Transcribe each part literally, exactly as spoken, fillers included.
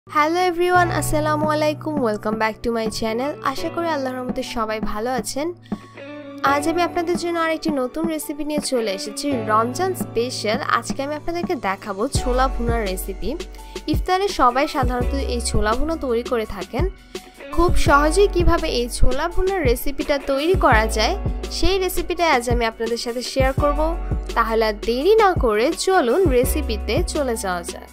Hello everyone, আসসালামু আলাইকুম। Welcome back to my channel. আশা করি আল্লাহর রহমতে সবাই ভালো আছেন। আজ আমি আপনাদের জন্য আরেকটি নতুন রেসিপি নিয়ে চলে এসেছি, রমজান স্পেশাল। আজকে আমি আপনাদেরকে দেখাবো ছোলা ভুনার রেসিপি। ইফতারে সবাই সাধারণত এই ছোলা ভুনা তৈরি করে থাকেন। খুব সহজেই কিভাবে এই ছোলা ভুনার রেসিপিটা তৈরি করা যায় সেই রেসিপিটা আজ আমি আপনাদের সাথে শেয়ার করব। তাহলে আর দেরি না করে চলুন রেসিপিতে চলে যাওয়া যাক।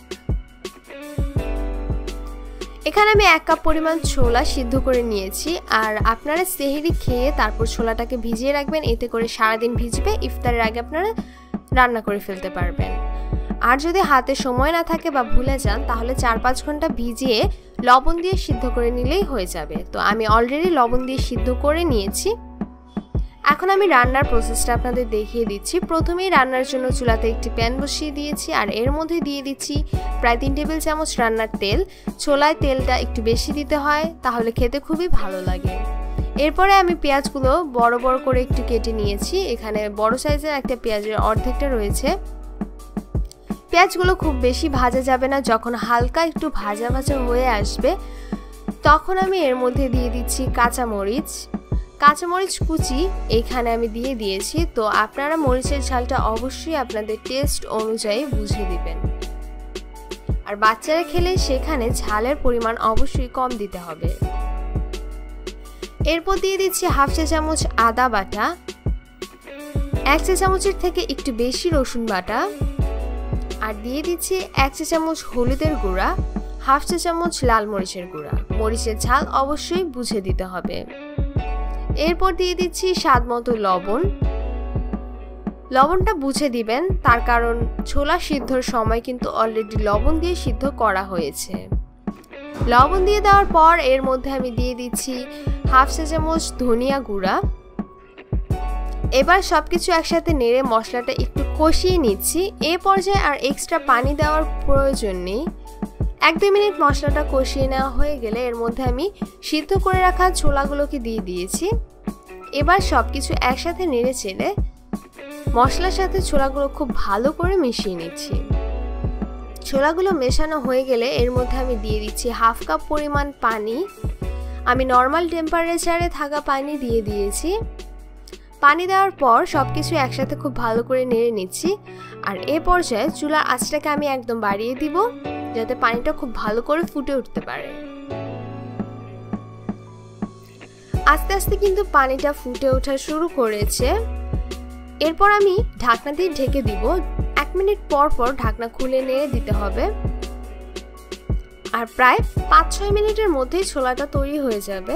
এখানে আমি এক কাপ পরিমাণ ছোলা সিদ্ধ করে নিয়েছি। আর আপনারা সেহরি খেয়ে তারপর ছোলাটাকে ভিজিয়ে রাখবেন, এতে করে সারাদিন ভিজবে, ইফতারের আগে আপনারা রান্না করে ফেলতে পারবেন। আর যদি হাতে সময় না থাকে বা ভুলে যান তাহলে চার পাঁচ ঘন্টা ভিজিয়ে লবণ দিয়ে সিদ্ধ করে নিলেই হয়ে যাবে। তো আমি অলরেডি লবণ দিয়ে সিদ্ধ করে নিয়েছি। এখন আমি রান্নার প্রসেসটা আপনাদের দেখিয়ে দিচ্ছি। প্রথমেই রান্নার জন্য চুলাতে একটি প্যান বসিয়ে দিয়েছি আর এর মধ্যে দিয়ে দিচ্ছি প্রায় তিন টেবিল চামচ রান্নার তেল। ছোলায় তেলটা একটু বেশি দিতে হয়, তাহলে খেতে খুবই ভালো লাগে। এরপরে আমি পেঁয়াজগুলো বড় বড় করে একটু কেটে নিয়েছি। এখানে বড় সাইজের একটা পেঁয়াজের অর্ধেকটা রয়েছে। পেঁয়াজগুলো খুব বেশি ভাজা যাবে না, যখন হালকা একটু ভাজা ভাজা হয়ে আসবে তখন আমি এর মধ্যে দিয়ে দিচ্ছি কাঁচামরিচ। কাঁচামরিচ কুচি এখানে আমি দিয়ে দিয়েছি। তো আপনারা মরিচের ঝালটা অবশ্যই আপনাদের টেস্ট অনুযায়ী বুঝে দিবেন। আর বাচ্চারা খেলে সেখানে ঝালের পরিমাণ অবশ্যই কম দিতে হবে। এরপর দিয়ে দিচ্ছি হাফ চা চামচ আদা বাটা, এক চা চামচের থেকে একটু বেশি রসুন বাটা, আর দিয়ে দিচ্ছি এক চা চামচ হলুদের গুঁড়া, হাফ চা চামচ লাল মরিচের গুঁড়া। মরিচের ঝাল অবশ্যই বুঝে দিতে হবে। এরপর দিয়ে দিচ্ছি স্বাদ মতো লবণ। লবণটা বুঝে দিবেন, তার কারণ ছোলা সিদ্ধর সময় কিন্তু অলরেডি লবণ দিয়ে সিদ্ধ করা হয়েছে। লবণ দিয়ে দেওয়ার পর এর মধ্যে আমি দিয়ে দিচ্ছি হাফ চা চামচ ধনিয়া গুঁড়া। এবার সবকিছু একসাথে নেড়ে মশলাটা একটু কষিয়ে নিচ্ছি। এ পর্যায়ে আর এক্সট্রা পানি দেওয়ার প্রয়োজন নেই। এক দুই মিনিট মশলাটা কষিয়ে নেওয়া হয়ে গেলে এর মধ্যে আমি সিদ্ধ করে রাখা ছোলাগুলোকে দিয়ে দিয়েছি। এবার সব কিছু একসাথে নেড়ে চেড়ে মশলার সাথে ছোলাগুলো খুব ভালো করে মিশিয়ে নিচ্ছি। ছোলাগুলো মেশানো হয়ে গেলে এর মধ্যে আমি দিয়ে দিচ্ছি হাফ কাপ পরিমাণ পানি। আমি নর্মাল টেম্পারেচারে থাকা পানি দিয়ে দিয়েছি। পানি দেওয়ার পর সব কিছু একসাথে খুব ভালো করে নেড়ে নিচ্ছি। আর এ পর্যায়ে চুলার আঁচটাকে আমি একদম বাড়িয়ে দিব, যাতে পানিটা খুব ভালো করে ফুটে উঠতে পারে। আস্তে আস্তে কিন্তু পানিটা ফুটে ওঠা শুরু করেছে। এরপর আমি ঢাকনা দিয়ে ঢেকে দিব। এক মিনিট পর পর ঢাকনা খুলে নেড়ে দিতে হবে। আর প্রায় পাঁচ ছয় মিনিটের মধ্যেই ছোলাটা তৈরি হয়ে যাবে।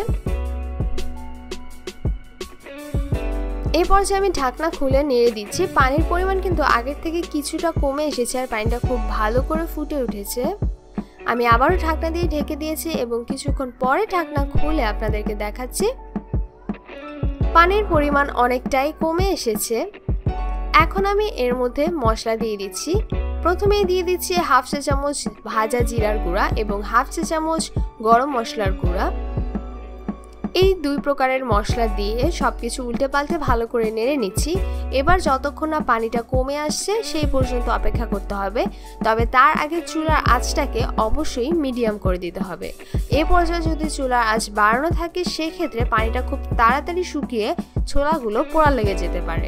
এই পর্যায়ে আমি ঢাকনা খুলে নেড়ে দিচ্ছি। পানির পরিমাণ কিন্তু আগের থেকে কিছুটা কমে এসেছে আর পানিটা খুব ভালো করে ফুটে উঠেছে। আমি আবারও ঢাকনা দিয়ে ঢেকে দিয়েছি এবং কিছুক্ষণ পরে ঢাকনা খুলে আপনাদেরকে দেখাচ্ছি পানির পরিমাণ অনেকটাই কমে এসেছে। এখন আমি এর মধ্যে মশলা দিয়ে দিচ্ছি। প্রথমেই দিয়ে দিচ্ছি হাফ চা চামচ ভাজা জিরার গুঁড়া এবং হাফ চা চামচ গরম মশলার গুঁড়া। এই দুই প্রকারের মশলা দিয়ে সবকিছু উল্টে পাল্টে ভালো করে নেড়ে নিচ্ছি। এবার যতক্ষণ না পানিটা কমে আসছে সেই পর্যন্ত অপেক্ষা করতে হবে। তবে তার আগে চুলার আঁচটাকে অবশ্যই মিডিয়াম করে দিতে হবে। এ পর্যায়ে যদি চুলার আঁচ বাড়ানো থাকে সেক্ষেত্রে পানিটা খুব তাড়াতাড়ি শুকিয়ে ছোলাগুলো পোড়া লেগে যেতে পারে।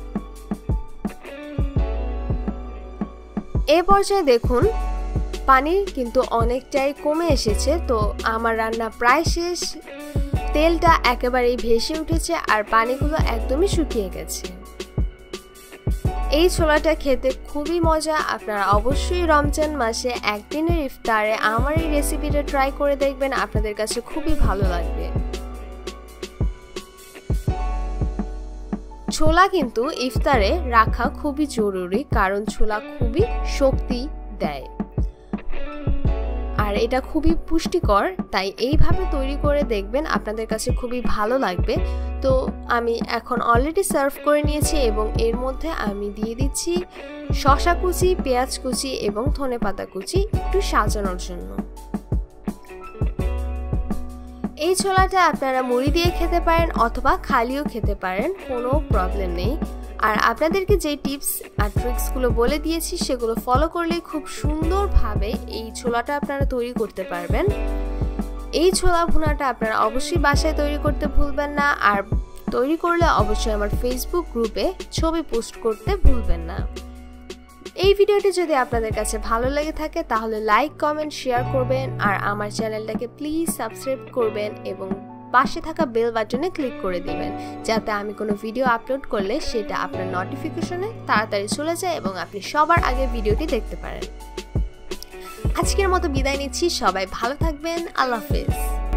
এ পর্যায়ে দেখুন পানি কিন্তু অনেকটাই কমে এসেছে। তো আমার রান্না প্রায় শেষ। তেলটা একেবারেই ভেসে উঠেছে আর পানিগুলো একদমই শুকিয়ে গেছে। এই ছোলাটা খেতে খুবই মজা। আপনারা অবশ্যই রমজান মাসে একদিনের ইফতারে আমার এই রেসিপিটা ট্রাই করে দেখবেন, আপনাদের কাছে খুবই ভালো লাগবে। ছোলা কিন্তু ইফতারে রাখা খুবই জরুরি, কারণ ছোলা খুবই শক্তি দেয় আর এটা খুবই পুষ্টিকর। তাই এইভাবে তৈরি করে দেখবেন, আপনাদের কাছে খুবই ভালো লাগবে। তো আমি এখন অলরেডি সার্ভ করে নিয়েছি এবং এর মধ্যে আমি দিয়ে দিচ্ছি শসা কুচি, পেঁয়াজ কুচি এবং ধনেপাতা কুচি একটু সাজানোর জন্য। এই ছোলাটা আপনারা মুড়ি দিয়ে খেতে পারেন অথবা খালিও খেতে পারেন, কোনো প্রবলেম নেই। আর আপনাদেরকে যে টিপস আর ট্রিক্সগুলো বলে দিয়েছি সেগুলো ফলো করলে খুব সুন্দরভাবে এই ছোলাটা আপনারা তৈরি করতে পারবেন। এই ছোলা ভুনাটা আপনারা অবশ্যই বাসায় তৈরি করতে ভুলবেন না, আর তৈরি করলে অবশ্যই আমার ফেসবুক গ্রুপে ছবি পোস্ট করতে ভুলবেন না। এই ভিডিওটি যদি আপনাদের কাছে ভালো লেগে থাকে তাহলে লাইক, কমেন্ট, শেয়ার করবেন, আর আমার চ্যানেলটাকে প্লিজ সাবস্ক্রাইব করবেন এবং পাশে থাকা বেল বাটনে ক্লিক করে দিবেন, যাতে আমি কোনো ভিডিও আপলোড করলে সেটা আপনার নোটিফিকেশনে তাড়াতাড়ি চলে যায় এবং আপনি সবার আগে ভিডিওটি দেখতে পারেন। আজকের মতো বিদায় নিচ্ছি, সবাই ভালো থাকবেন, আল্লাহ হাফেজ।